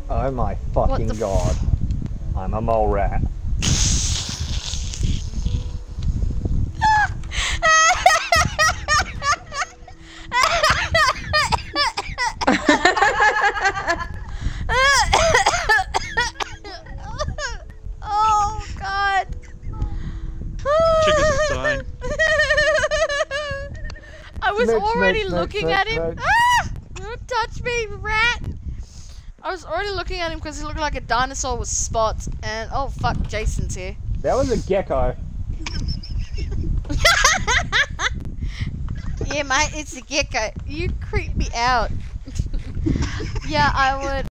Oh my fucking god. I'm a mole rat. Oh god. Chickens is dying. I was already looking at him. Smoke. Ah! Don't touch me, rat! I was already looking at him because he looked like a dinosaur with spots. And oh fuck, Jason's here. That was a gecko. Yeah, mate, it's a gecko. You creep me out. Yeah, I would.